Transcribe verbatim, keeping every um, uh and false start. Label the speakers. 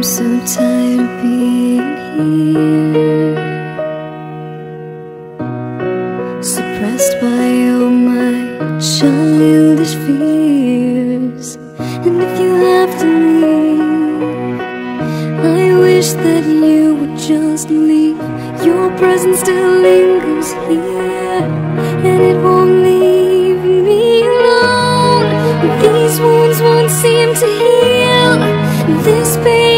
Speaker 1: so tired of being here, suppressed by all my childish fears. And if you have to leave, I wish that you would just leave. Your presence still lingers here, and it won't leave me alone. These wounds won't seem to heal. This pain